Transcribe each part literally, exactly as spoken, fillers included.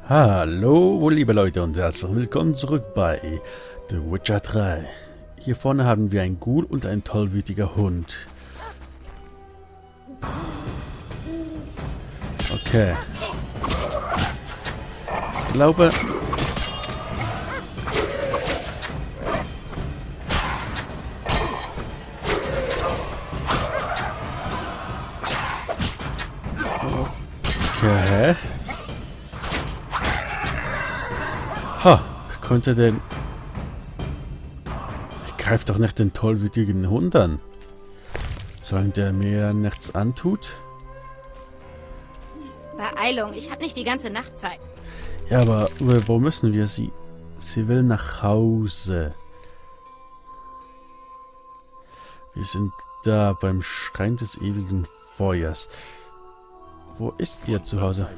Hallo, liebe Leute, und herzlich willkommen zurück bei The Witcher drei. Hier vorne haben wir einen Ghoul und ein tollwütiger Hund. Okay. Ich glaube... Okay. Ha, konnte denn... Ich greife doch nicht den tollwütigen Hund an. Solange der mir nichts antut. Beeilung, ich habe nicht die ganze Nacht Zeit. Ja, aber wo müssen wir sie? Sie will nach Hause. Wir sind da beim Schrein des ewigen Feuers. Wo ist ihr Zuhause?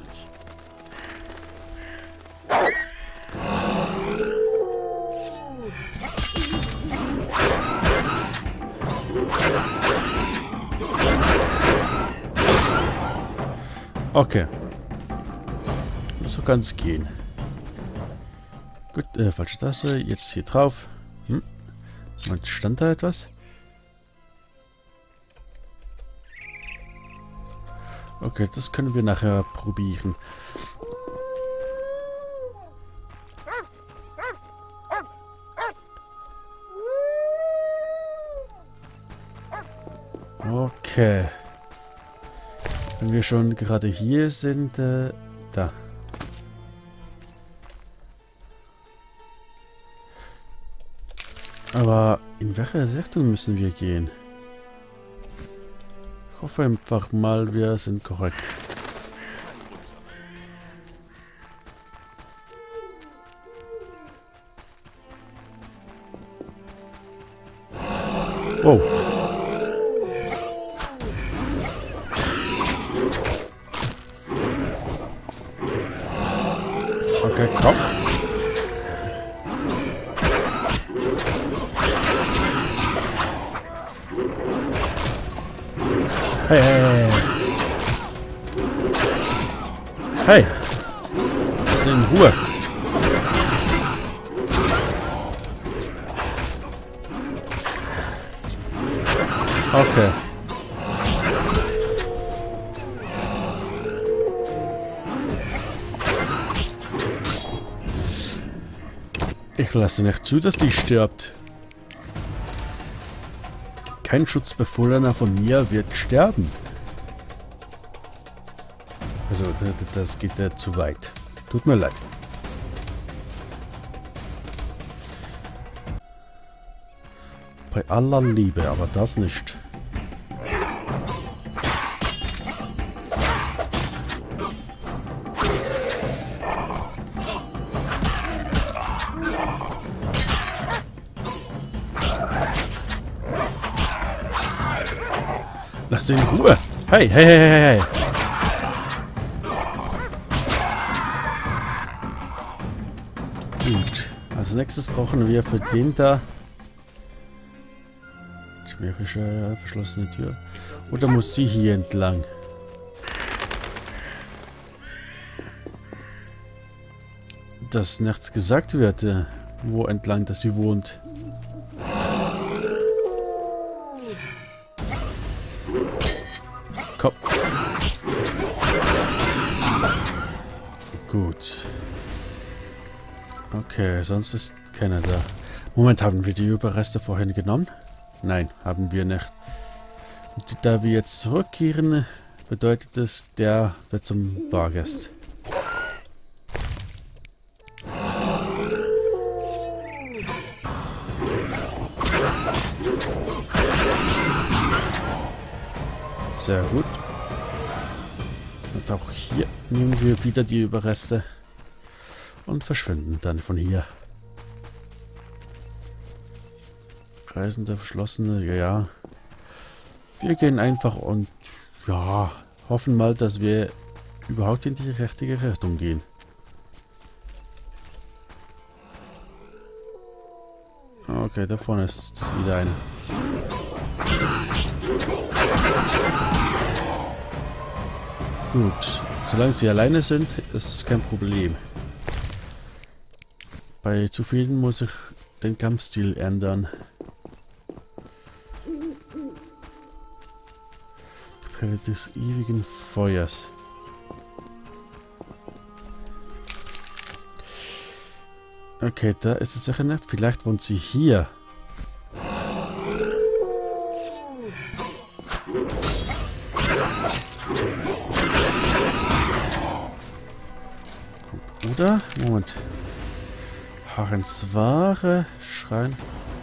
Okay. So kann es gehen. Gut, äh, falsche Taste. Jetzt hier drauf. Hm. Und stand da etwas? Okay, das können wir nachher probieren. Okay. Wenn wir schon gerade hier sind, äh, da. Aber in welche Richtung müssen wir gehen? Ich hoffe einfach mal, wir sind korrekt. Wow. Okay, komm. Hey, hey, hey. Hey. Lass ihn in Ruhe. Okay. Ich lasse nicht zu, dass die stirbt. Kein Schutzbefohlener von mir wird sterben. Also, das geht ja zu weit. Tut mir leid. Bei aller Liebe, aber das nicht. Lass ihn in Ruhe. Hey, hey, hey, hey, hey. Gut. Als nächstes brauchen wir für den da schwierige verschlossene Tür. Oder muss sie hier entlang? Dass nichts gesagt wird, wo entlang dass sie wohnt. Komm. Gut. Okay, sonst ist keiner da. Moment, haben wir die Überreste vorhin genommen? Nein, haben wir nicht. Und da wir jetzt zurückkehren, bedeutet es, der wird zum Bargast. Sehr gut. Und auch hier nehmen wir wieder die Überreste und verschwinden dann von hier. Reisende, verschlossene, ja, ja. Wir gehen einfach und ja, hoffen mal, dass wir überhaupt in die richtige Richtung gehen. Okay, da vorne ist wieder eine. Gut, solange sie alleine sind, ist es kein Problem. Bei zu vielen muss ich den Kampfstil ändern. Kapelle des ewigen Feuers. Okay, da ist es sicher nicht. Vielleicht wohnt sie hier. Oder? Moment. Harens Ware. Schrein.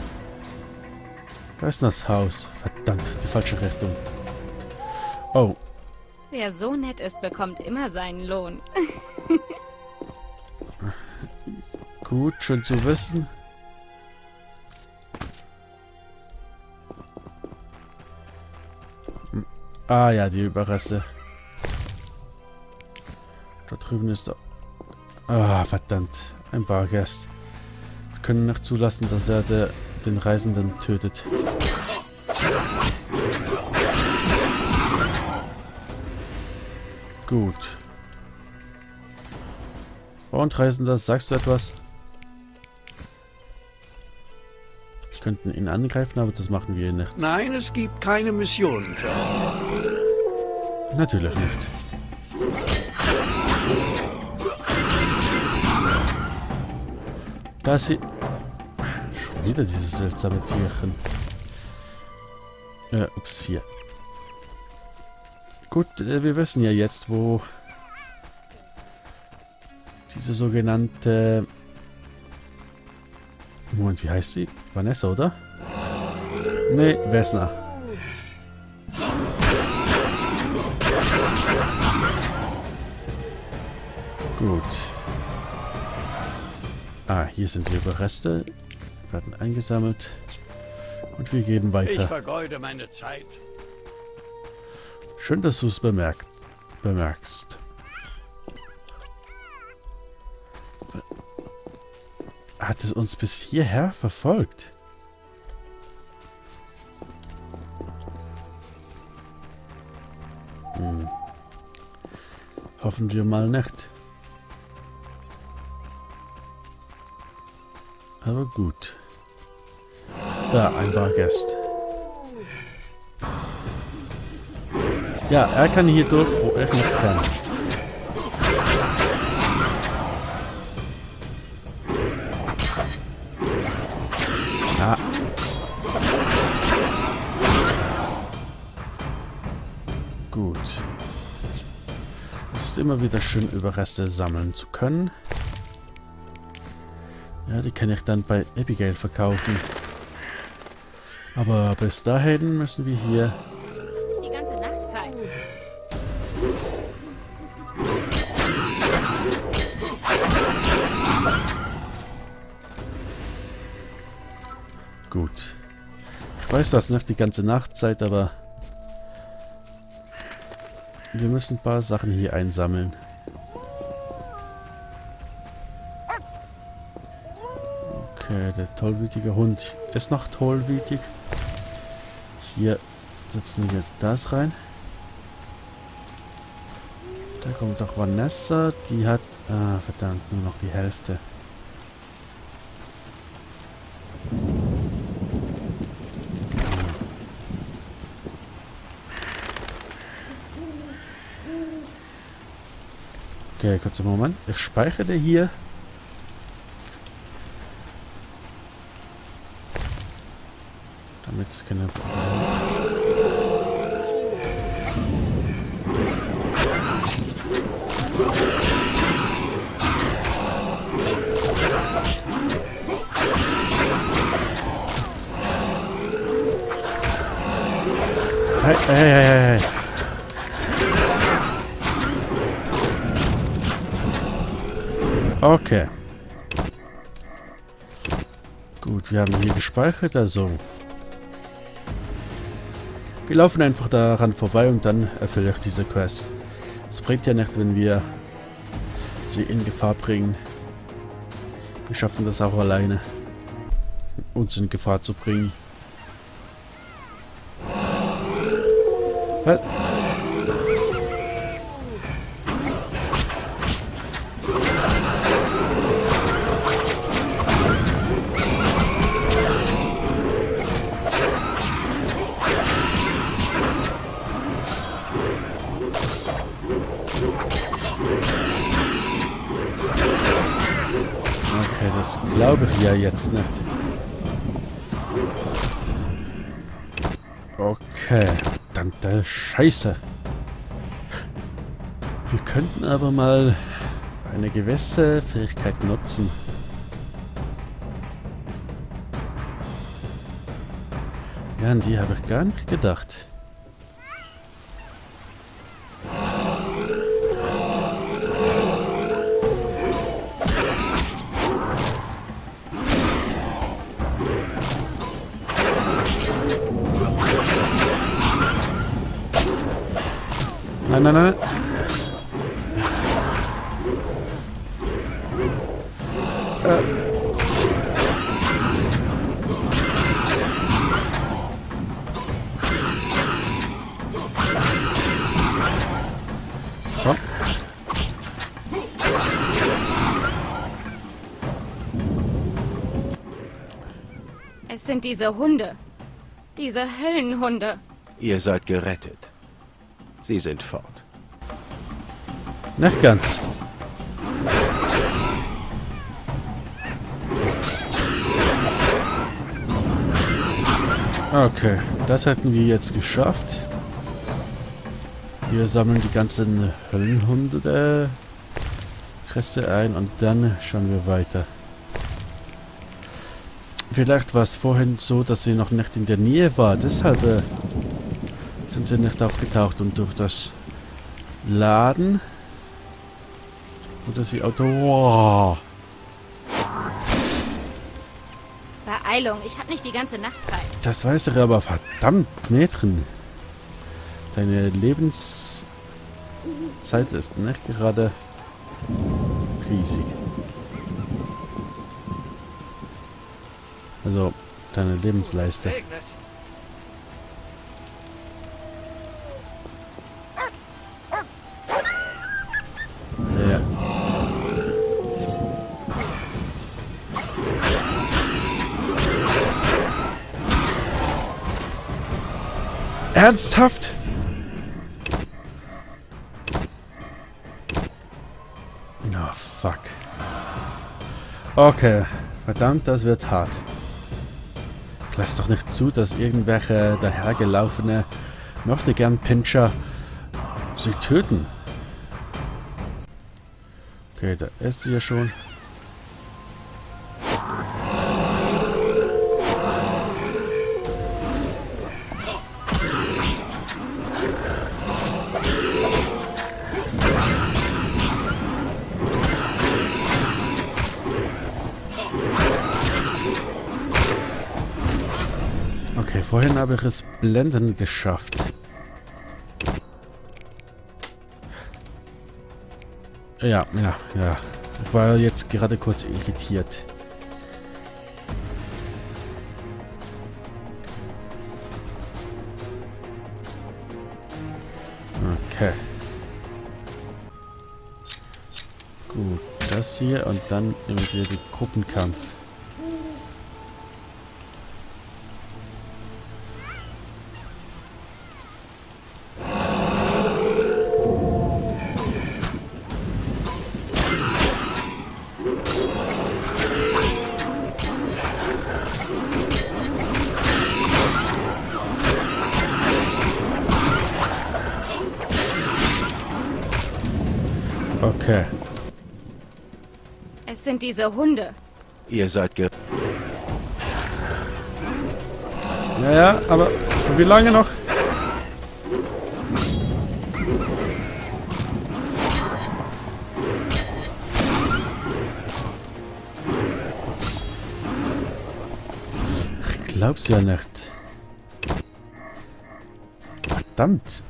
Da ist das Haus. Verdammt, die falsche Richtung. Oh. Wer so nett ist, bekommt immer seinen Lohn. Gut, schön zu wissen. Ah ja, die Überreste. Da drüben ist er. Ah, verdammt. Ein Bargast. Wir können nicht zulassen, dass er der, den Reisenden tötet. Gut. Und Reisender, sagst du etwas? Wir könnten ihn angreifen, aber das machen wir nicht. Nein, es gibt keine Missionen für euch. Natürlich nicht. Da sie... Schon wieder dieses seltsame Tierchen. Äh, ups, hier. Gut, äh, wir wissen ja jetzt, wo diese sogenannte... Moment, wie heißt sie? Vanessa, oder? Nee, Vesna. Gut. Ah, hier sind die Überreste. Werden eingesammelt. Und wir gehen weiter. Ich vergeude meine Zeit. Schön, dass du es bemerkt, bemerkst. Hat es uns bis hierher verfolgt? Hm. Hoffen wir mal nicht. Aber gut. Da, ein Bargast. Ja, er kann hier durch, wo er nicht kann. Ah. Gut. Es ist immer wieder schön, Überreste sammeln zu können. Ja, die kann ich dann bei Abigail verkaufen. Aber bis dahin müssen wir hier... Die ganze Nachtzeit. Gut. Ich weiß das nicht die ganze Nachtzeit, aber... Wir müssen ein paar Sachen hier einsammeln. Okay, der tollwütige Hund ist noch tollwütig. Hier setzen wir das rein. Da kommt auch Vanessa. Die hat... Ah, verdammt, nur noch die Hälfte. Okay, kurzer Moment. Ich speichere hier. Damit es keine... Hey, hey, hey, hey. Okay. Gut, wir haben hier gespeichert, also... Wir laufen einfach daran vorbei und dann erfülle ich diese Quest. Es bringt ja nicht, wenn wir sie in Gefahr bringen. Wir schaffen das auch alleine, uns in Gefahr zu bringen. Was? Das glaube ich ja jetzt nicht. Okay, verdammte Scheiße. Wir könnten aber mal eine gewisse Fähigkeit nutzen. Ja, an die habe ich gar nicht gedacht. Nein, nein, nein. Äh. So. Es sind diese Hunde. Diese Höllenhunde. Ihr seid gerettet. Sie sind fort. Nicht ganz. Okay, das hätten wir jetzt geschafft. Wir sammeln die ganzen Höllenhunde Reste ein und dann schauen wir weiter. Vielleicht war es vorhin so, dass sie noch nicht in der Nähe war. Deshalb äh, sind sie nicht aufgetaucht und durch das Laden oder sie Auto. Wow. Beeilung, ich habe nicht die ganze Nacht Zeit. Das weiß ich aber verdammt, Mädchen. Deine Lebenszeit ist nicht gerade riesig. Also, deine Lebensleiste. Ja. Ernsthaft? Oh, fuck. Okay. Verdammt, das wird hart. Ich lass doch nicht zu, dass irgendwelche dahergelaufene möchte gern Pinscher sie töten. Okay, da ist sie ja schon. Okay, vorhin habe ich es blendend geschafft. Ja, ja, ja. Ich war jetzt gerade kurz irritiert. Okay. Gut, das hier und dann nehmen wir den Gruppenkampf. Okay. Es sind diese Hunde. Ihr seid ge... Ja, ja, aber für wie lange noch? Ich glaub's ja nicht. Verdammt.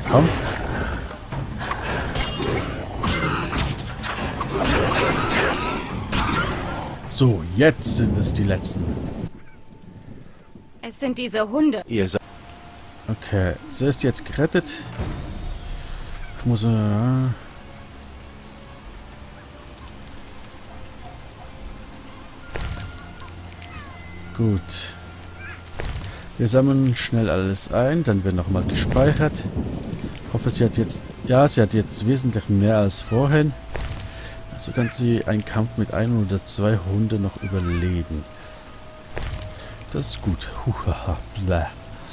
komm. So, jetzt sind es die letzten. Es sind diese Hunde. Ihr seid... Okay, sie ist jetzt gerettet. Ich muss... Äh, gut. Wir sammeln schnell alles ein, dann wird nochmal gespeichert. Ich hoffe, sie hat jetzt... Ja, sie hat jetzt wesentlich mehr als vorhin. So kann sie einen Kampf mit einem oder zwei Hunden noch überleben. Das ist gut. Huhaha, bläh.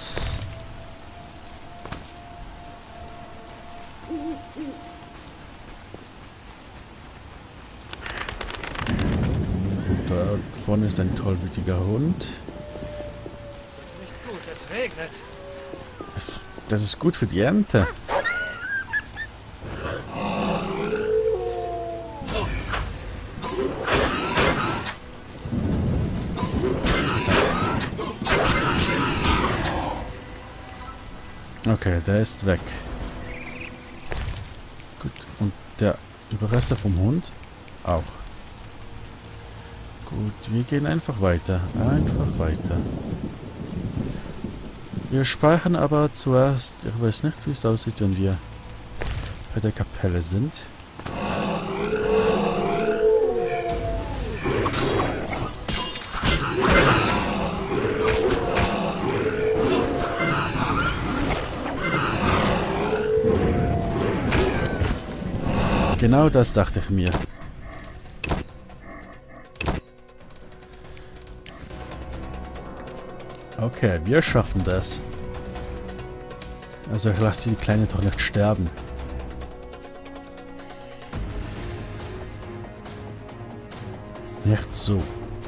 Da vorne ist ein tollwütiger Hund. Das ist nicht gut, es regnet. Das ist gut für die Ernte. Okay, der ist weg. Gut, und der Überreste vom Hund auch. Gut, wir gehen einfach weiter. Einfach weiter. Wir speichern aber zuerst, ich weiß nicht, wie es aussieht, wenn wir bei der Kapelle sind. Genau das dachte ich mir. Okay, wir schaffen das. Also ich lasse die Kleine doch nicht sterben. Nicht so.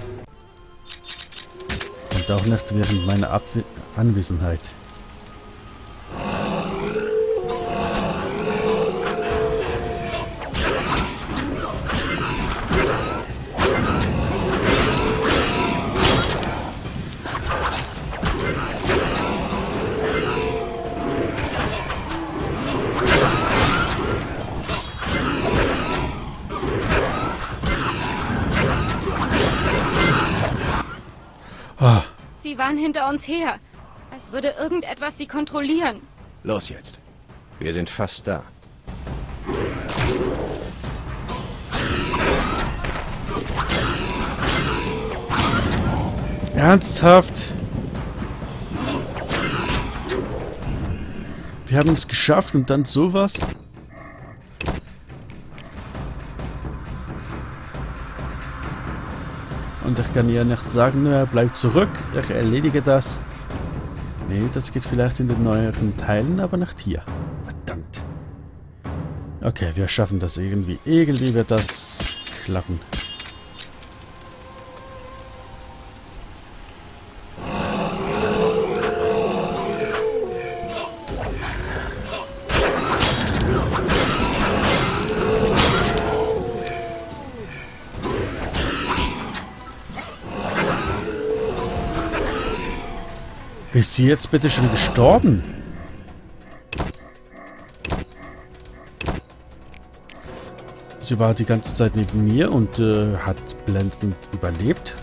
Und auch nicht während meiner Abwe Anwesenheit. Sie waren hinter uns her. Als würde irgendetwas sie kontrollieren. Los jetzt. Wir sind fast da. Ernsthaft? Wir haben es geschafft und dann sowas? Und ich kann ihr nicht sagen, nur bleib zurück, ich erledige das. Nee, das geht vielleicht in den neueren Teilen, aber nicht hier. Verdammt. Okay, wir schaffen das irgendwie. Irgendwie wird das klappen. Ist sie jetzt bitte schon gestorben? Sie war die ganze Zeit neben mir und äh, hat blendend überlebt.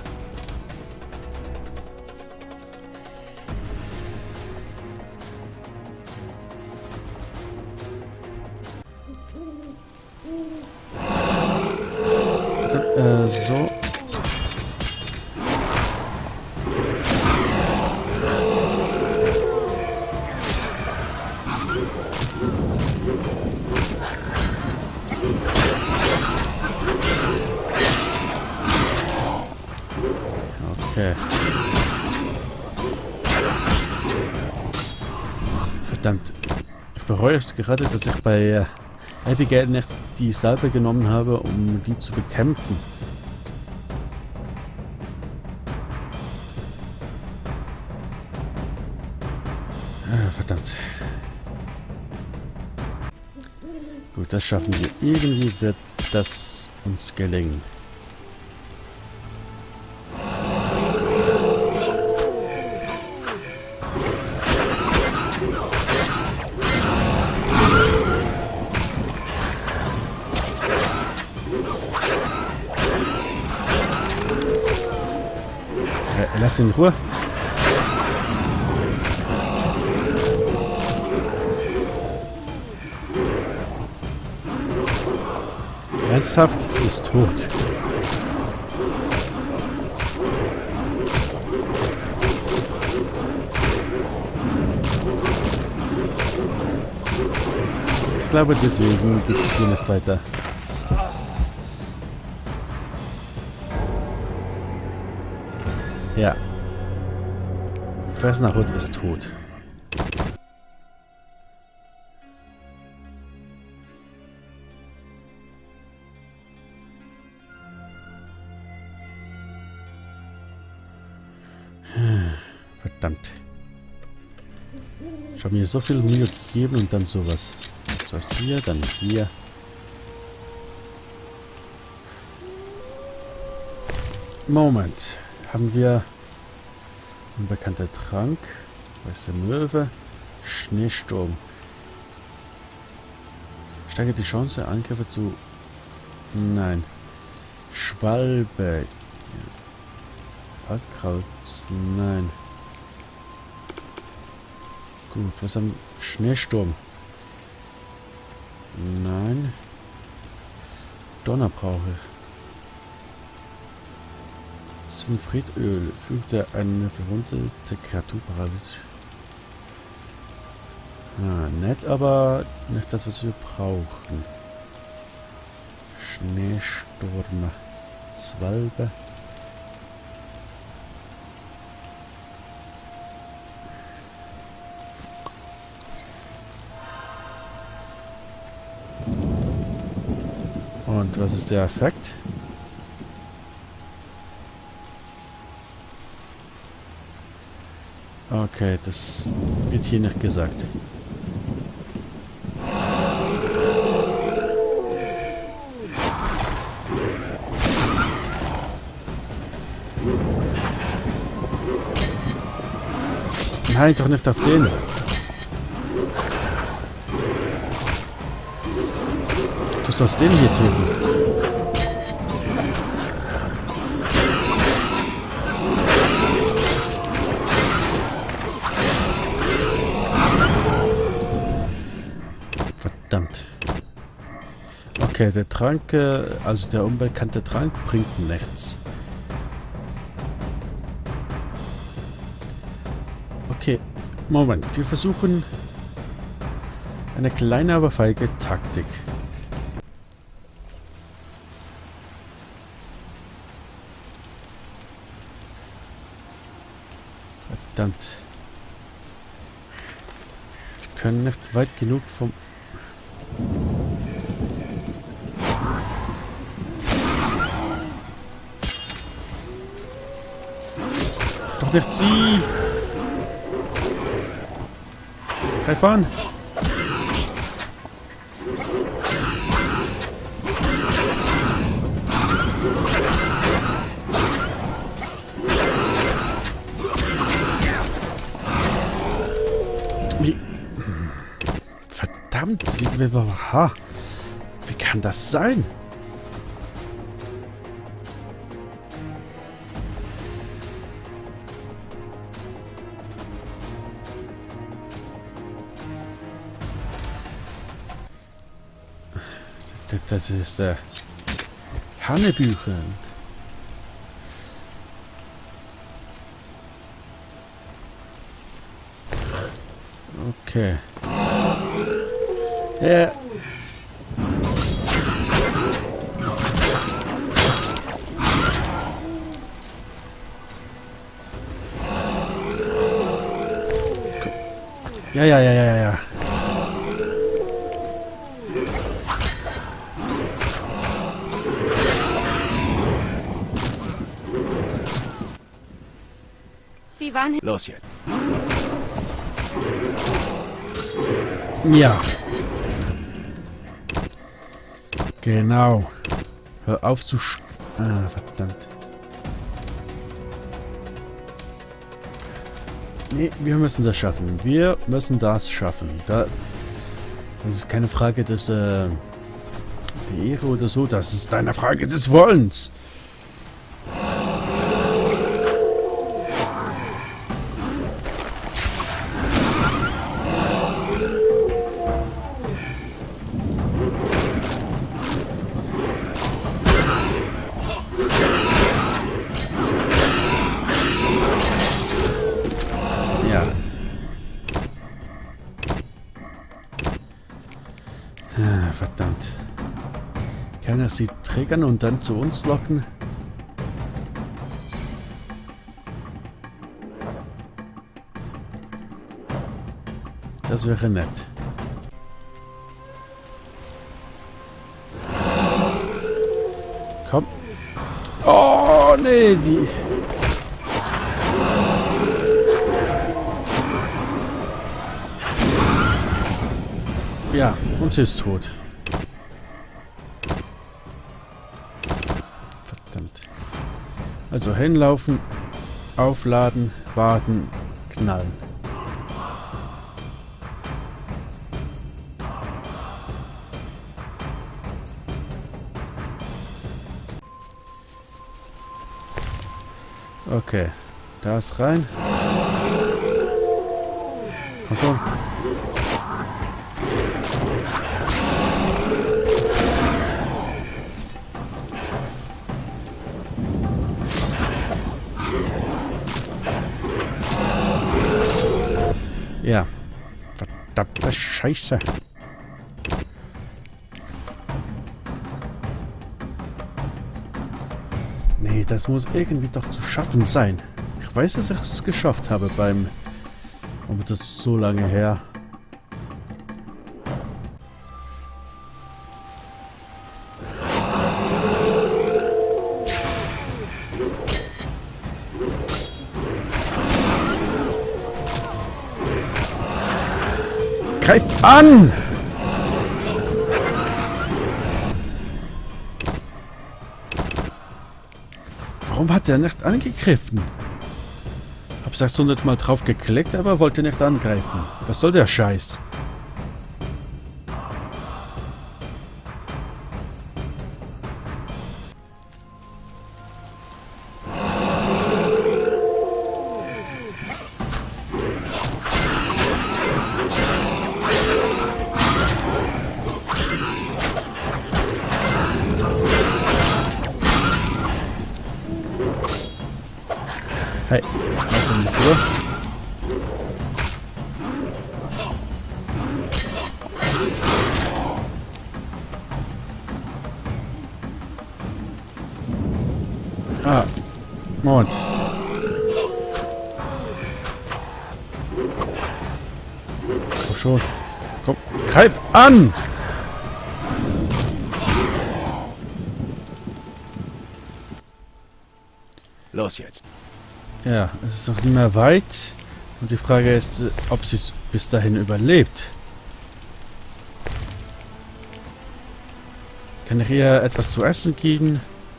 Äh, so. Okay. Verdammt. Ich bereue es gerade, dass ich bei äh, Abigail nicht die Salbe genommen habe, um die zu bekämpfen. Ah, verdammt. Gut, das schaffen wir. Irgendwie wird das uns gelingen. Lass ihn in Ruhe. Ernsthaft? Ist tot. Ich glaube, deswegen geht es hier nicht weiter. Ja. Fresnahut ist tot. Verdammt. Ich habe mir so viel Mühe gegeben und dann sowas. Zuerst hier, dann hier. Moment. Haben wir unbekannter Trank, weiße Möwe, Schneesturm. Steigert die Chance, Angriffe zu... Nein. Schwalbe. Waldkraut. Nein. Gut, was haben... Schneesturm. Nein. Donner brauche ich. Synfritöl fügte eine verwundete Kreatur paralytisch. Ah, nett, aber nicht das, was wir brauchen. Schneesturm. Swalbe. Und was ist der Effekt? Okay, das wird hier nicht gesagt. Nein, doch nicht auf den. Du sollst den hier töten. Verdammt. Okay, der Trank, also der unbekannte Trank bringt nichts. Okay, Moment. Wir versuchen eine kleine, aber feige Taktik. Verdammt. Wir können nicht weit genug vom... Doch nicht sie! Greif an! Wie? Verdammt! Wie, wie, ha. Wie kann das sein? Das ist der äh, Hannebüchen. Okay. Ja. Ja, ja, ja, ja, ja. Sie waren... Los jetzt. Ja. Genau. Hör auf zu sch... Ah, verdammt. Nee, wir müssen das schaffen. Wir müssen das schaffen. Da, das ist keine Frage des äh, der Ehre oder so. Das ist eine Frage des Wollens. Ja. Ah, verdammt. Kann er sie triggern und dann zu uns locken? Das wäre nett. Komm. Oh, nee, die... Ja, und sie ist tot. Verdammt. Also hinlaufen, aufladen, warten, knallen. Okay, da ist rein. Komm schon. Ja, verdammte Scheiße. Nee, das muss irgendwie doch zu schaffen sein. Ich weiß, dass ich es geschafft habe beim... Aber das ist so lange her. Greif an! Warum hat er nicht angegriffen? Hab sechshundert Mal drauf geklickt, aber wollte nicht angreifen. Was soll der Scheiß? Hey, lass ihn nicht durch. Ah, Moment. Komm schon. Komm, greif an! Los jetzt. Ja, es ist noch nicht mehr weit. Und die Frage ist, ob sie es bis dahin überlebt. Kann ich ihr etwas zu essen geben?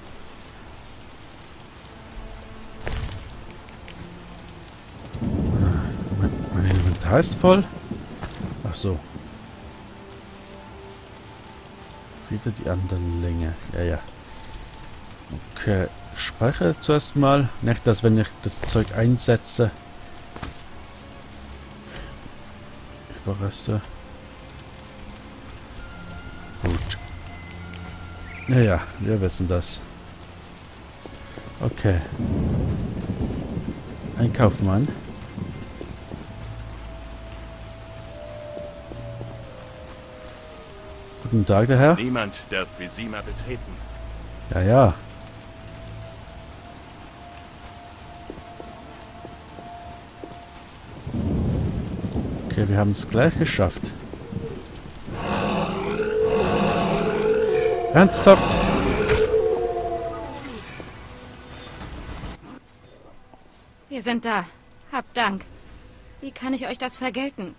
Mein, mein Inventar ist voll. Ach so. Wieder die anderen Länge. Ja, ja. Okay. Ich speichere zuerst mal. Nicht, dass wenn ich das Zeug einsetze. Überreste. Gut. Ja, ja, wir wissen das. Okay. Ein Kaufmann. Guten Tag, der Herr. Niemand darf Vizima betreten. Ja, ja. Okay, wir haben es gleich geschafft. Ernsthaft? Wir sind da. Habt Dank. Wie kann ich euch das vergelten?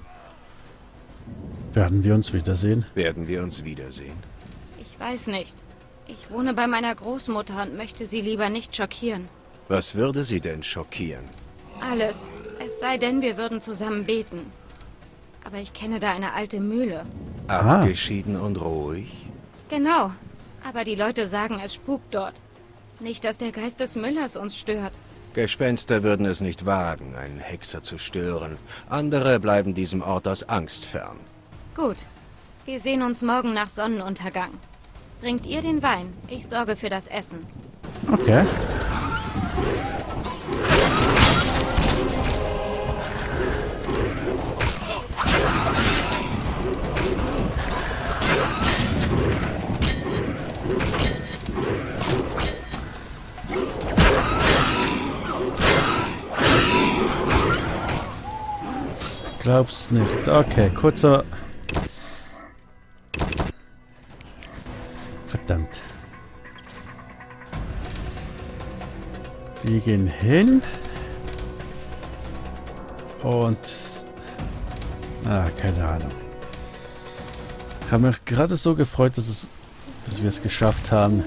Werden wir uns wiedersehen? Werden wir uns wiedersehen? Ich weiß nicht. Ich wohne bei meiner Großmutter und möchte sie lieber nicht schockieren. Was würde sie denn schockieren? Alles. Es sei denn, wir würden zusammen beten. Aber ich kenne da eine alte Mühle. Abgeschieden und ruhig? Genau. Aber die Leute sagen, es spukt dort. Nicht, dass der Geist des Müllers uns stört. Gespenster würden es nicht wagen, einen Hexer zu stören. Andere bleiben diesem Ort aus Angst fern. Gut. Wir sehen uns morgen nach Sonnenuntergang. Bringt ihr den Wein. Ich sorge für das Essen. Okay. Glaub's nicht. Okay, kurzer... Verdammt. Wir gehen hin. Und... Ah, keine Ahnung. Ich habe mich gerade so gefreut, dass, es, dass wir es geschafft haben.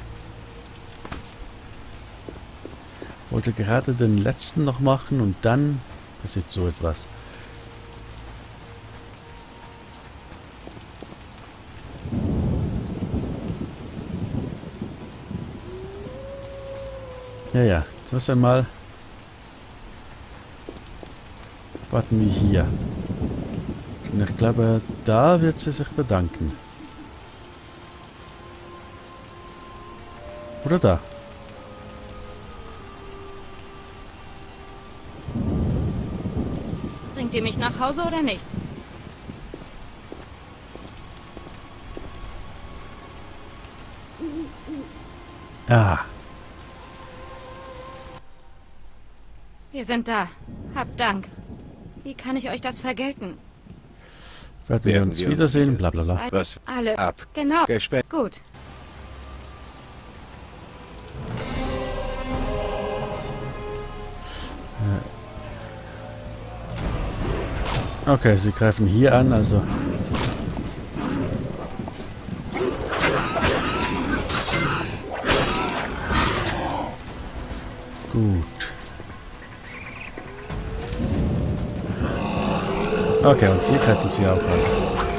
Wollte gerade den letzten noch machen und dann passiert so etwas. Ja, ja. Zuerst einmal warten wir hier. Und ich glaube, da wird sie sich bedanken. Oder da? Bringt ihr mich nach Hause oder nicht? Ah. Wir sind da. Habt Dank. Wie kann ich euch das vergelten? Werden wir Werden uns wir uns wiedersehen, wieder- bla bla bla. Was Alle. ab? Genau. Gespe Gut. Okay, sie greifen hier an, also... Gut. Okay, und hier greifen sie auch an.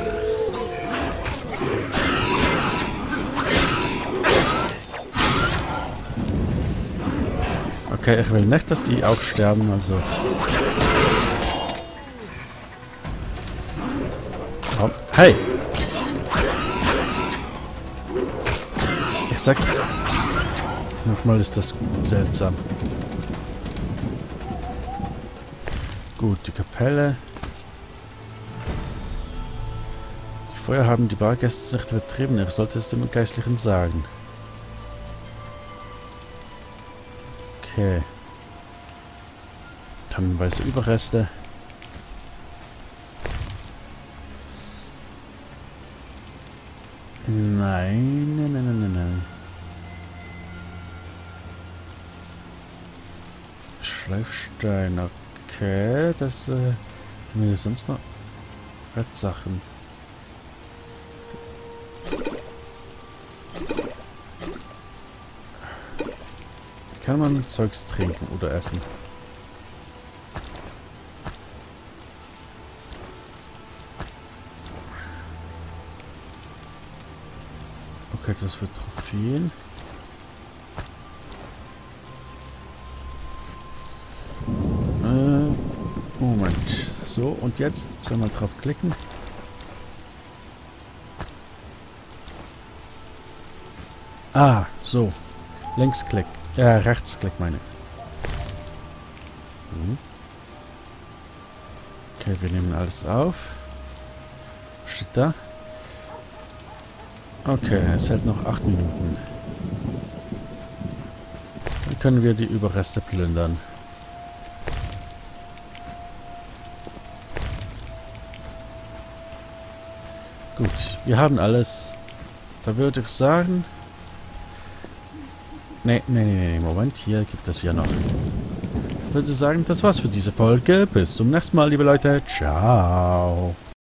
Okay, ich will nicht, dass die auch sterben, also... Komm. Hey! Ich sag... Nochmal ist das seltsam. Gut, die Kapelle. Die Feuer haben die Bargäste nicht vertrieben. Er sollte es dem Geistlichen sagen. Okay. Tannenweiße Überreste. Nein, nein, nein, nein, nein, nein. Schleifstein, okay. Das, äh, haben wir sonst noch Sachen. Kann man Zeugs trinken oder essen? Okay, das für Trophäen. Äh, Moment. So, und jetzt zweimal drauf klicken. Ah, so. Linksklick. Ja, äh, Rechtsklick meine ich. Hm. Okay, wir nehmen alles auf. Steht da. Okay, es hält noch acht Minuten. Dann können wir die Überreste plündern. Gut, wir haben alles. Da würde ich sagen... Nee, nee, nee, nee, Moment, hier gibt es ja noch. Ich würde sagen, das war's für diese Folge. Bis zum nächsten Mal, liebe Leute. Ciao.